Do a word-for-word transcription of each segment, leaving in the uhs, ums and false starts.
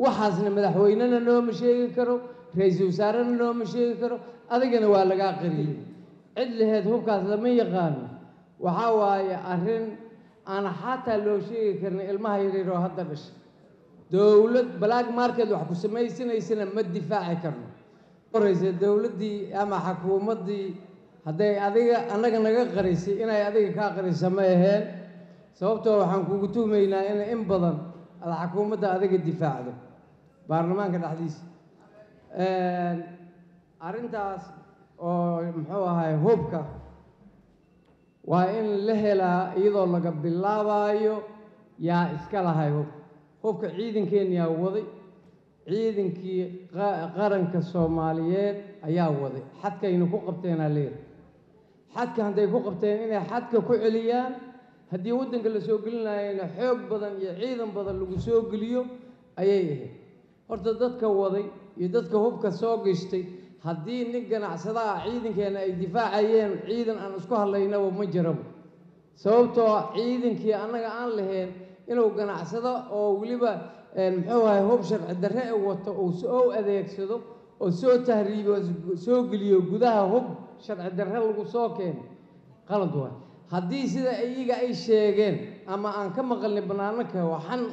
waxaasna madaxweynena nooma sheegi karo ra'iisul wasaarena nooma sheegi karo adigana waa laga qariyay cid lahayd hubkaas lama yaqaan waxa waaye arrin aan xataa loo sheegi karin ilmaha yaryar oo hadda dhashay dawlad black market wax ku samaysanaysa ma difaaci karno qoraysa dawladdii ama xukuumaddii hadday adiga anaga naga qarisay inay adiga ka qariso ma aheen sababtoo waxaan kugu tuumaynaa in in badan ala xukuumadda adiga difaacdo baarlamaanka dhaxdiisa ee arintaas oo muxuu ahay hubka waa in la helaa iyadoo laga bilaabayo yaa iska lahay hub hubka ciidankeena waday ciidankii qaranka Soomaaliyeed ayaa waday xadkayna ku qabteena leer xadka haday ku qabteen inay xadka ku celiyaan hadii wadanka la soo gelinaayna xoog badan iyo ciidan badan lagu soo geliyo ayay ahayd horta dadka waday iyo dadka hubka soo gashtay haddii nin ganacsada ciidankeena ay difaacayeen ciidan aan isku hadlaynaba ma jirabo sababtoo ciidankii anaga aan lahayn inuu ganacsado oo waliba muxuu ahay hub sharci darre ah wato oo soo adeegsado oo soo tahriibo soo geliyo gudaha hub sharci darre lagu soo keenay qalad waa haddii sida iyaga ay sheegeen ama aan ka maqalnay banaanka waxan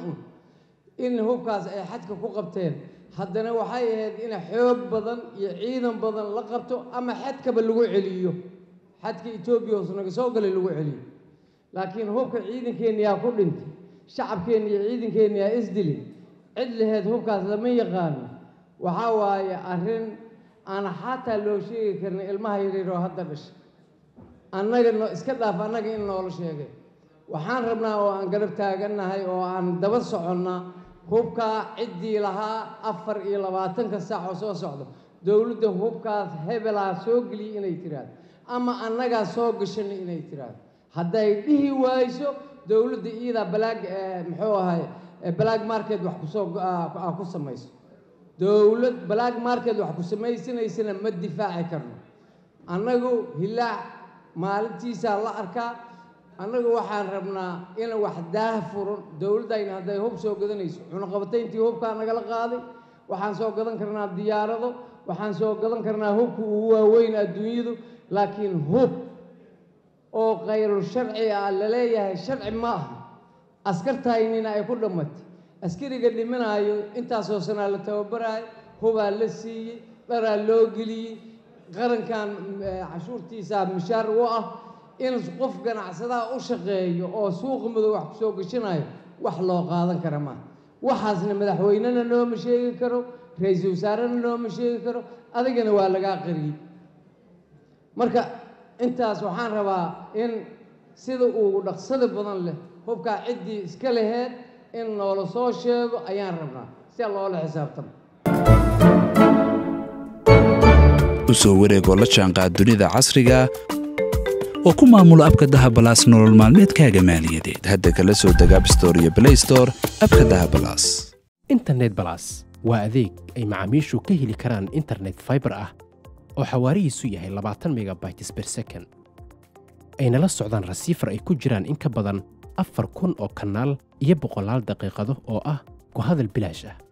in hubkaas ay xadka ku qabteen haddana waxay ahayd in xoog badan iyo ciidan badan la qabto ama xadkaba lagu celiyo xadka Itoobiya oo naga soo galay lagu celiyo laakiin hubka ciidankeena yaa ku dhintay shacabkeena iyo ciidankeena yaa isdili cid lahayd hubkaas lama yaqaan waxa waaye arrin aan xataa loo sheegi karin ilmaha yaryar oo hadda dhashay annaga iska dhaaf annaga in loo sheegay waxaan rabnaa oo aan garab taaganahay oo aan daba soconnaa hubka ciddii lahaa afar iyo labaatan ka saac oo soo socdo dawladda hubkaas hebelaa soo geliyay inay tiraahdo ama annaga soo gashan inay tiraahdo hadday dhihi waayso dawladda iyada black muxuu ahay black market wax ku soo ku samayso dawlad black market wax ku samaysanaysa ma difaaci karno annagu hilaac maalintiisa la arkaa annagu waxaan rabnaa in wax daah furan dawladayna haday hub soo gadanayso cunaqabatayntii hubka naga la qaaday waxaan soo gadan karnaa diyaarado waxaan soo gadan karnaa hubka ugu waaweyn adduunyadu laakiin hub oo qayr sharci ah la leeyahay sharci ma aha askartaynina ay ku dhamatay askariga dhimanaayo intaas oo sana la tababaray huba la siiyay dara loo geliyay qarankan cashuurtiisa mishaar u ah in qof ganacsada u shaqeeyo oo suuq madow wax soo gashanayo wax loo qaadan kara ma waxaasna madaxweynena nooma sheegi karo ra'iisul wasaarena nooma sheegi karo adigana waa laga qariyay marka intaas waxaan rabaa in sida uu dhaqsada badan leh hubka ciddii iska lahayd in noola soo sheego ayaan rabnaa si loo la xisaabtamo usoo wareego la jaanqaad dunida casriga oo ku maamulo abka Dahab Plus nolol maalmeedkaaga maaliyadeed hadda kala soo deg App Store iyo Play Store abka Dahab Plus Internet Plus waa adeeg ay macaamiishu ka heli karaan internet fiber ah oo xawaarihiisu yahay labaatan megabytes per second ayna la socdaan receiver ay ku jiraan in ka badan afar kun oo kanaal iyo boqolaal daqiiqado oo ah ku hadal bilaash ah